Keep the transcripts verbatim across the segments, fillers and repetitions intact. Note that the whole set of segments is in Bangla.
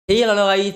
Hey, hello guys.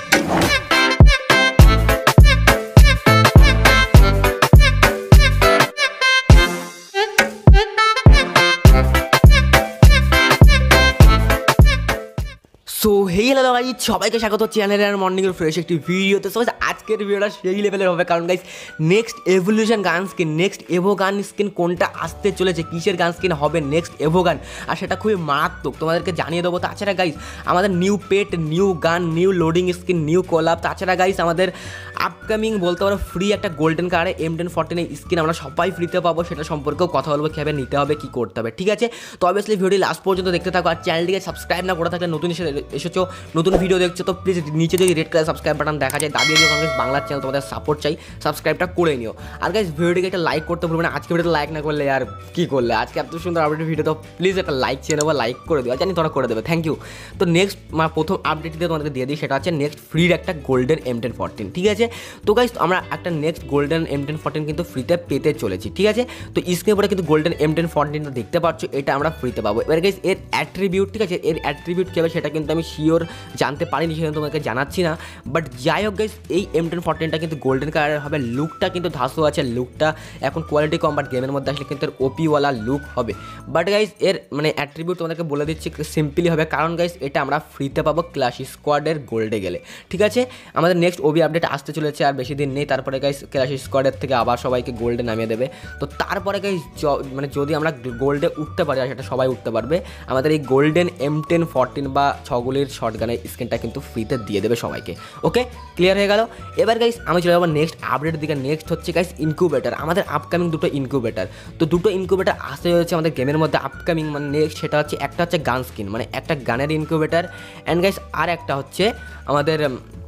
So hey hello guys, সবাইকে স্বাগত চ্যানেলে আর মর্নিংয়ের ফ্রেশ একটি ভিডিওতে। সো আজকের ভিডিওটা সেই লেভেলের হবে, কারণ guys next evolution gun skin, next evo gun skin কোনটা আসতে চলেছে, কিসের গান স্কিন হবে নেক্সট এভো গান, আর সেটা খুবই মারাত্মক, তোমাদেরকে জানিয়ে দেবো। তাছাড়া গাইজ আমাদের new pet, new gun, new loading skin, new collab, তাছাড়া গাইজ আমাদের আপকামিং বলতে পারো ফ্রি একটা গোল্ডেন কার্ডে এম টেন ফোরটিন স্কিন আমরা সবাই ফ্রিতে পাবো, সেটা সম্পর্কেও কথা বলবো, কীভাবে নিতে হবে, কী করতে হবে, ঠিক আছে? তো অবভিয়াসলি ভিডিও লাস্ট পর্যন্ত দেখতে থাকো, আর চ্যানেলটিকে সাবস্ক্রাইব না করে থাকলে, নতুন এসে এসেছো নতুন ভিডিও দেখছো তো প্লিজ নিচে যদি রেড কালার সাবস্ক্রাইব বাটন দেখা যায় দাবিয়ে দিও, কারণ বাংলার চ্যানেল তোমাদের সাপোর্ট চাই, সাবস্ক্রাইবটা করে নিও। আর গাইজ ভিডিওটিকে একটা লাইক করতে ভুলবে না, আজকে ভিডিওতে লাইক না করলে আর কী করলে, আজকে এত সুন্দর আপডেট ভিডিও, তো প্লিজ একটা লাইক চেয়ে নেবো, লাইক করে দিও, জানি তোমরা করে দেবে, থ্যাংক ইউ। তো নেক্সট মানে প্রথম আপডেট দিয়ে তোমাদেরকে দিয়ে দিই, সেটা হচ্ছে নেক্সট ফ্রির একটা গোল্ডেন এম টেন ফোরটিন, ঠিক আছে? তো গাইজ আমরা একটা next golden M ten fourteen কিন্তু ফ্রিতে পেতে চলেছি, ঠিক আছে? তো স্ক্রিনের পরে কিন্তু গোল্ডেন এম টেন ফোরটিনটা দেখতে পাচ্ছ, এটা আমরা ফ্রিতে পাবো। এবার গাইজ এর অ্যাট্রিবিউট, ঠিক আছে, এর অ্যাট্রিবিউট কী হবে সেটা কিন্তু আমি শিওর জানতে পারিনি, সেখানে তোমাকে জানাচ্ছি না, বাট যাই হোক গাইজ এই এম টেন ফোরটিনটা কিন্তু গোল্ডেন কালারের হবে। লুকটা কিন্তু ধাসু আছে, লুকটা এখন কোয়ালিটি কম, বাট গেমের মধ্যে আসলে কিন্তু ওপিওয়ালা লুক হবে। বাট গাইজ এর মানে অ্যাট্রিবিউট তোমাদেরকে বলে দিচ্ছি, সিম্পলি হবে, কারণ গাইজ এটা আমরা ফ্রিতে পাবো ক্লাশ স্কোয়াডের গোল্ডে গেলে, ঠিক আছে? আমাদের নেক্সট ওবি আপডেট আসতে চলেছে, আর বেশি দিন নেই, তারপরে গাইজ ক্লাশ স্কোয়াডের থেকে আবার সবাইকে গোল্ডে নামিয়ে দেবে। তো তারপরে গাইজ মানে যদি আমরা গোল্ডে উঠতে পারি, আর সেটা সবাই উঠতে পারবে, আমাদের এই গোল্ডেন এম টেন ফোরটিন বা ছগুলির শর্টগানের স্ক্রিনটা কিন্তু ফ্রিতে দিয়ে দেবে সবাইকে। ওকে, ক্লিয়ার হয়ে গেল? এবার গাইজ আমি চলে যাবো নেক্সট আপডেটের দিকে। নেক্সট হচ্ছে গাইজ ইনকিউবেটার, আমাদের আপকামিং দুটো ইনকিউবেটার। তো দুটো ইনকিউবেটার আসতে হচ্ছে আমাদের গেমের মধ্যে আপকামিং, মানে নেক্সট সেটা হচ্ছে একটা হচ্ছে গান স্কিন, মানে একটা গানের ইনকিউবেটার, অ্যান্ড গাইজ আর একটা হচ্ছে আমাদের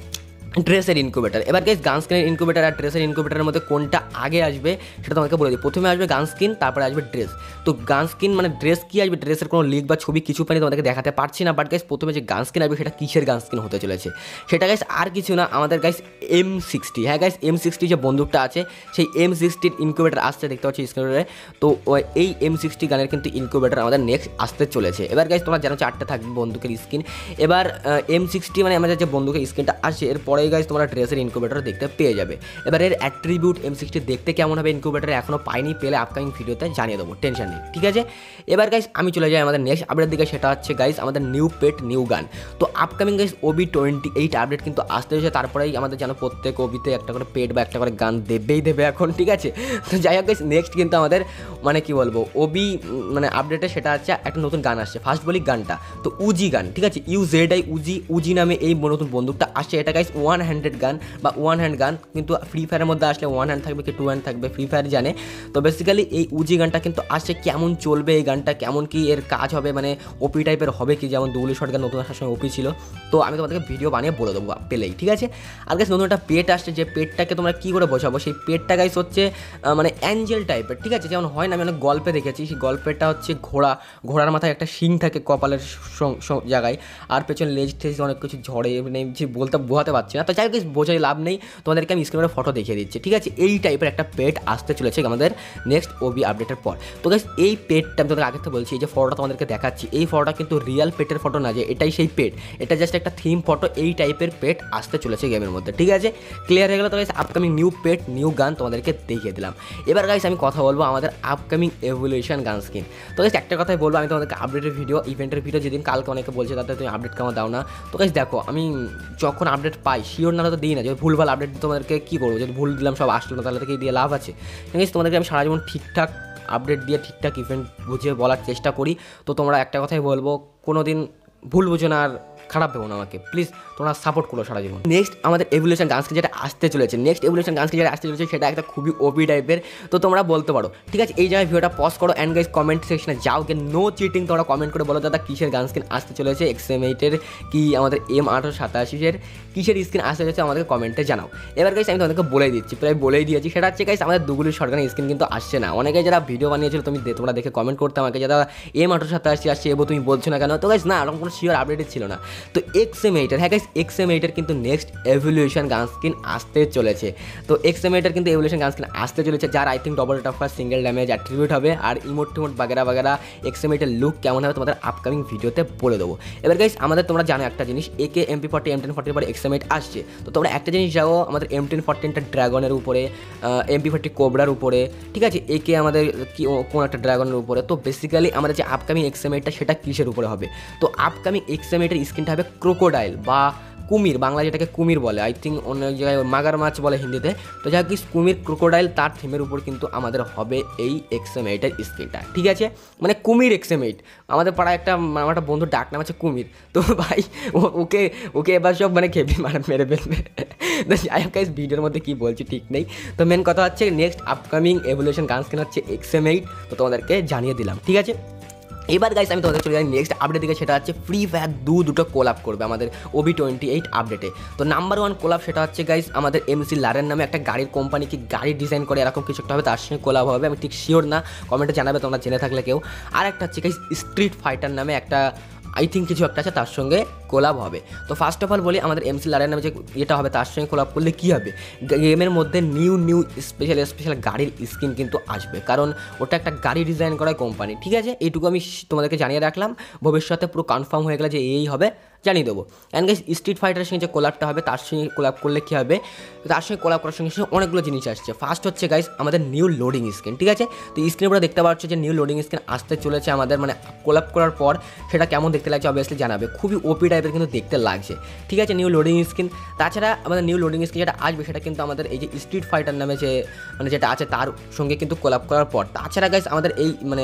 ড্রেসের ইনকিউবেটার। এবার গাইজ গান স্কিনের ইনকিউবেটার আর ড্রেসের ইনকিউবেটারের মধ্যে কোনটা আগে আসবে সেটা তোমাকে বলে দিই। প্রথমে আসবে গান স্কিন, তারপরে আসবে ড্রেস। তো গান স্কিন মানে ড্রেস কি আসবে, ড্রেসের কোনো লিক বা ছবি কিছু পানি তোমাদেরকে দেখাতে পারছি না, বাট গাইজ প্রথমে যে গান স্কিন আসবে সেটা কিসের গান স্কিন হতে চলেছে সেটা গাইজ আর কিছু না, আমাদের গাইজ এম সিক্সটি, হ্যাঁ গাইজ এম সিক্সটি যে বন্দুকটা আছে সেই এম সিক্সটির ইনকিউবেটার আসছে, দেখতে পাচ্ছি স্ক্রিনে। তো এই এম সিক্সটি গানের কিন্তু ইনকিউবেটার আমাদের নেক্সট আসতে চলেছে। এবার গাইজ তোমরা জানো চারটে থাকবে বন্দুকের স্কিন। এবার এম সিক্সটি মানে আমাদের যে বন্দুকের স্কিনটা আসছে, এরপরে গাইজ তোমরা ড্রেসের ইনকিউবেটর দেখতে পেয়ে যাবে। এবার এর অ্যাট্রিবিউট এম সিক্সটি দেখতে কেমন হবে ইনকিউবেটর এখনও পাইনি, পেলে আপকামিং ভিডিওতে জানিয়ে দেবো, টেনশন নেই, ঠিক আছে? এবার গাইজ আমি চলে যাই আমাদের নেক্সট আপডেটের দিকে, সেটা হচ্ছে গাইজ আমাদের নিউ পেট নিউ গান। তো upcoming guys OB twenty eight update কিন্তু আসতে হয়েছে, তারপরেই আমাদের যেন প্রত্যেক ওবিতে একটা করে পেট বা একটা করে গান দেবেই দেবে এখন, ঠিক আছে? তো যাই হোক গাইজ নেক্সট কিন্তু আমাদের মানে কি বলবো ওবি মানে আপডেটে সেটা হচ্ছে একটা নতুন গান আসছে, ফার্স্ট বলি গানটা তো উজি গান, ঠিক আছে? U Z I Uzi, Uzi নামে এই নতুন বন্দুকটা আসছে। এটা গাইজ ওয়ান হ্যান্ডেড গান বা ওয়ান হ্যান্ড গান, কিন্তু ফ্রি ফায়ারের মধ্যে আসলে ওয়ান হ্যান্ড থাকবে কি টু হ্যান্ড থাকবে ফ্রি ফায়ার জানে। তো বেসিক্যালি এই উজি গানটা কিন্তু আসছে, কেমন চলবে এই গানটা, কেমন কি এর কাজ হবে, মানে ওপি টাইপের হবে কি, যেমন দুগুলি শর্ট গান নতুন আসার সময় ওপি ছিল। তো আমি তোমাদেরকে ভিডিও বানিয়ে বলে দেবো পেলেই, ঠিক আছে? আর গাইস নতুন একটা পেট আসছে, যে পেটটাকে তোমরা কী করে বোঝাবো, সেই পেটটা গাইস হচ্ছে মানে অ্যাঞ্জেল টাইপের, ঠিক আছে? যেমন হয় না, আমি অনেক গল্পে দেখেছি, সেই গল্পেরটা হচ্ছে ঘোড়া, ঘোড়ার মাথায় একটা শিং থাকে কপালের জায়গায়, আর পেছনে লেজ টেজ অনেক কিছু ঝড়ে, মানে যে বলতে বোঝাতে পারছি না। তো যাই হোক বোঝাই লাভ নেই, তোমাদেরকে আমি স্ক্রিনে ফটো দেখিয়ে দিচ্ছি, ঠিক আছে? এই টাইপের একটা পেট আসতে চলেছে আমাদের নেক্সট ওবি আপডেটের পর। তো গাইস এই পেটটা আমি তোমাদের আগে থেকে বলছি, এই যে ফটোটা তোমাদেরকে দেখাচ্ছি, এই ফটোটা কিন্তু রিয়েল পেটের ফটো না, যে এটাই সেই পেট, এটা জাস্ট একটা থিম ফটো। এই টাইপের পেট আসতে চলেছে গেমের মধ্যে, ঠিক আছে? ক্লিয়ার হয়ে গেল? তো guys upcoming new pet new gun তোমাদেরকে দেখিয়ে দিলাম। এবার গাইস আমি কথা বলবো আমাদের আপকামিং এভলিউশন গান স্কিন। তো গাইস একটা কথাই বলবো, আমি তোমাদেরকে আপডেটের ভিডিও, ইভেন্টের ভিডিও যেদিন কালকে অনেকে বলছে তাতে তুমি আপডেট কেমন দাও না। তো গাইস দেখো আমি যখন আপডেট পাই শিওর না তো দিই না, যদি ভুলভাল আপডেট তোমাদেরকে কী করবো, যদি ভুল দিলাম সব আসলো না তাহলে থেকে দিয়ে লাভ আছে। গাইস তোমাদেরকে আমি সারা জীবন ঠিকঠাক আপডেট দিয়ে ঠিকঠাক ইভেন্ট বুঝে বলার চেষ্টা করি। তো তোমরা একটা কথাই বলবো, কোনো দিন ভুল বুঝো না আর খারাপ ভেবো না আমাকে, প্লিজ তোমরা সাপোর্ট করো সারা জীবন। নেক্সট আমাদের এভলিউশন গান স্কিন যেটা আসতে চলেছে, নেক্সট এভলিউশন গান স্কিন যেটা আসতে চলেছে সেটা একটা খুবই ওপি টাইপের। তো তোমরা বলতে পারো, ঠিক আছে? এই জায়গায় ভিডিওটা পজ করো, অ্যান্ড গাইজ কমেন্ট সেকশনে যাও, কে নো চিটিং, তোমরা কমেন্ট করে বলো দাদা কিসের গান স্কিন আসতে চলেছে, এক্স এম এইটের কি আমাদের এম আঠারো সাতাশির কিসের স্কিন আসতে চলেছে আমাদেরকে কমেন্টে জানাও। এবার গাইজ আমি তোমাদেরকে বলে দিচ্ছি, প্রায় বলেই দিয়েছি, সেটা হচ্ছে গাইজ আমাদের দুগুলির শর্টগানের স্কিন কিন্তু আসছে না। অনেকে যারা ভিডিও বানিয়েছিল তুমি তোমরা দেখে কমেন্ট করতে আমাকে, যারা এম আঠারো সাতাশি আসছে এবো তুমি বলছো না কেন? তো গাইজ না, এরকম কোনো শিওর আপডেট ছিল না। তো এক্সএমএইটার, হ্যাঁ গাইস এক্সএমএইটার কিন্তু নেক্সট এভলিউশন গান স্কিন আসতে চলেছে। তো এক্সএমএইটার কিন্তু এভলিউশন গান স্কিন আসতে চলেছে, যার I think double tougher single damage attribute হবে, আর ইমোট টিমোট বাগেরা বাগেরা এক্সএমএইটার লুক কেমন হবে তোমাদের আপকামিং ভিডিওতে বলে দেবো। এবার গাইস আমাদের তোমরা জানো একটা জিনিস, AK MP forty M ten ফর্টির পরে এক্সএমএইট আসছে। তো তোমরা একটা জিনিস যাও, আমাদের এম টেন ফর্টিনটা ড্রাগনের উপরে, এমপি ফর্টি কোবরার উপরে, ঠিক আছে, একে আমাদের কি কোন একটা ড্রাগনের উপরে। তো বেসিক্যালি আমাদের যে আপকামিং এক্সএমএইটটা সেটা কিসের উপরে হবে? তো আপকামিং এক্সএমএইটের স্কিনটা হবে ক্রোকোডাইল বা কুমির, বাংলা যেটাকে কুমির বলে, আই থিঙ্ক অন্য জায়গায় মাগার মাছ বলে হিন্দিতে। তো যাই হোক কুমির ক্রোকোডাইল তার থিমের উপর কিন্তু আমাদের হবে এই এক্সএমএইটের স্কিনটা, ঠিক আছে, মানে কুমির এক্সএমএইট। আমাদের পাড়ায় একটা আমার একটা বন্ধুর ডাক নাম আছে কুমির। তো ভাই ওকে ওকে এবার সব মানে খেপি মারা মেরে ফেলবে। তো যাই হোক ভিডিওর মধ্যে কী বলছি ঠিক নেই। তো মেন কথা হচ্ছে next upcoming evolution gun skin হচ্ছে এক্সএমএইট, তো তোমাদেরকে জানিয়ে দিলাম, ঠিক আছে। এবার গাইস আমি তোমাদের চলে যাই নেক্সট আপডেট দিকে, সেটা হচ্ছে ফ্রি ফায়ার দু দুটো কোলাপ করবে আমাদের ওবি টোয়েন্টি এইট আপডেটে। তো নাম্বার ওয়ান কোলাপ সেটা হচ্ছে গাইস আমাদের এমসি লারেন নামে একটা গাড়ির কোম্পানি, কি গাড়ি ডিজাইন করে এরকম কিছু একটা হবে, তার সঙ্গে কোলাপ হবে, আমি ঠিক শিওর না, কমেন্টে জানাবে তোমরা জেনে থাকলে কেউ। আর একটা হচ্ছে গাইস স্ট্রিট ফাইটার নামে একটা আই থিঙ্ক কিছু একটা আছে, তার সঙ্গে কোলাপ হবে। তো ফার্স্ট অফ অল বলি, আমাদের এমসি লারের নামে যে এটা হবে তার সঙ্গে কোলাপ করলে কী হবে, গেমের মধ্যে নিউ নিউ স্পেশাল স্পেশাল গাড়ির স্কিন কিন্তু আসবে, কারণ ওটা একটা গাড়ি ডিজাইন করা কোম্পানি, ঠিক আছে। এইটুকু আমি তোমাদেরকে জানিয়ে রাখলাম, ভবিষ্যতে পুরো কনফার্ম হয়ে গেলে যে এই হবে জানিয়ে দেবো। অ্যান্ড গাইস স্ট্রিট ফাইটারের সঙ্গে যে কোলাপটা হবে তার সঙ্গে কোলাপ করলে কী হবে, তার সঙ্গে কোলাপ করার সঙ্গে সঙ্গে অনেকগুলো জিনিস আসছে। ফার্স্ট হচ্ছে গাইস আমাদের নিউ লোডিং স্ক্রিন, ঠিক আছে। তো স্ক্রিনের উপরে দেখতে পাচ্ছ যে নিউ লোডিং স্ক্রিন আসতে চলেছে আমাদের, মানে কোলাপ করার পর সেটা কেমন দেখতে লাগছে অবভিয়াসলি জানাবে, খুবই ওপি টাইপের কিন্তু দেখতে লাগছে, ঠিক আছে, নিউ লোডিং স্ক্রিন। তাছাড়া আমাদের নিউ লোডিং স্ক্রিন যেটা আসবে সেটা কিন্তু আমাদের এই যে স্ট্রিট ফাইটার নামে যে মানে যেটা আছে তার সঙ্গে কিন্তু কোলাপ করার পর। তাছাড়া গাইস আমাদের এই মানে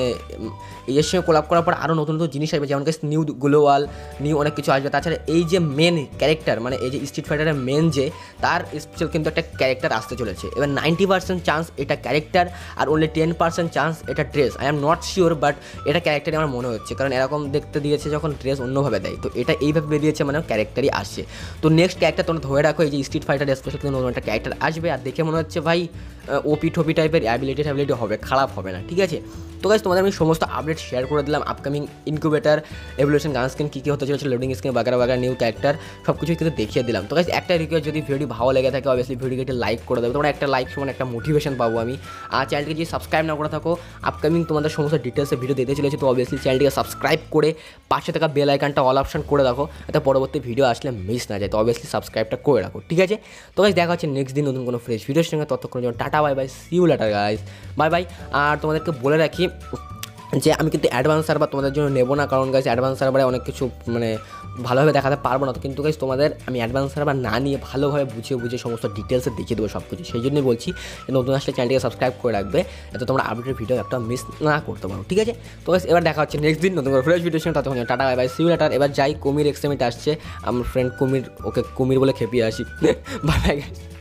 এর সঙ্গে কোলাপ করার পর আরও নতুন নতুন জিনিস আসবে, যেমন গাইস নিউ গ্লোয়াল, নিউ অনেক কিছু আসবে। তাছাড়া এই যে মেন ক্যারেক্টার, মানে এই যে স্ট্রিট ফাইটারের মেন যে তার স্পেশাল কিন্তু একটা ক্যারেক্টার আসতে চলেছে। এবার নাইনটি পার্সেন্ট চান্স এটা ক্যারেক্টার, আর অনলি টেন পার্সেন্ট চান্স এটা dress. I am not sure, but এটা ক্যারেক্টারই আমার মনে হচ্ছে, কারণ এরকম দেখতে দিয়েছে যখন ড্রেস অন্যভাবে দেয়, তো এটা এইভাবে বেরিয়েছে মানে ক্যারেক্টারই আসছে। তো নেক্সট ক্যারেক্টার তোমরা ধরে রাখো, এই যে স্ট্রিট ফাইটার স্পেশাল কিন্তু নতুন একটা ক্যারেক্টার আসবে, আর দেখে মনে হচ্ছে ভাই ওপি ঠপি টাইপের অ্যাবিলিটি ট্যাবিলিটি হবে, খারাপ হবে না, ঠিক আছে। তো গাইস তোমাদের আমি সমস্ত আপডেট শেয়ার করে দিলাম, upcoming incubator evolution gun skin কী কী হতে চলেছে, লোডিং স্ক্রিন বাগারা বাগারা নিউ ক্যারেক্টার সব কিছুই কিন্তু দেখিয়ে দিলাম। তো গাইস একটা রিকোয়েস্ট, যদি ভিডিও ভালো লেগে থাকে অবভিয়াসলি ভিডিওকে একটা লাইক করে দেবে, তোমরা একটা লাইক সমান একটা মোটিভেশন পাবো আমি। আর চ্যানেলটিকে যদি সাবস্ক্রাইব না করে থাকো, আপকামিং তোমাদের সমস্ত ডিটেলসে ভিডিও দিতে চলেছে, তো অবভিয়াসলি চ্যানেলটিকে সাবস্ক্রাইব করে পাশে থাকা বেল আইকনটা অল অপশন করে রাখো, যাতে পরবর্তী ভিডিও আসলে মিস না যায়। তো অবভিয়াসলি সাবস্ক্রাইবটা করে রাখো, ঠিক আছে। তো গাইস দেখা হচ্ছে নেক্সট দিন নতুন কোনো ফ্রেশ ভিডিওর সঙ্গে, ততক্ষণ জন্য tata bye bye, see you later guys, bye bye. আর তোমাদেরকে বলে রাখি যে আমি কিন্তু অ্যাডভান্স সার্ভার তোমাদের জন্য নেবো না, কারণ গাইস অ্যাডভান্স সার্ভারে অনেক কিছু মানে ভালোভাবে দেখাতে পারবো না। তো কিন্তু গাইস তোমাদের আমি অ্যাডভান্স সার্ভার না নিয়ে ভালোভাবে বুঝিয়ে বুঝিয়ে সমস্ত ডিটেলসে দেখিয়ে দেবো সব কিছু, সেই জন্যই বলছি যে নতুন আসলে চ্যানেলটিকে সাবস্ক্রাইব করে রাখবে, যাতে তোমরা আপডেটের ভিডিও একটা মিস না করতে পারো, ঠিক আছে। তো গাইস এবার দেখা হচ্ছে নেক্সট দিন নতুন করে ফ্রেশ ভিডিওর সঙ্গে, ততক্ষণ tata bye bye, see you later. এবার যাই কুমির এক্সএমএইট আসছে, আমার ফ্রেন্ড কুমির, ওকে কুমির বলে খেপিয়ে আসি, বাই বাই গাইস।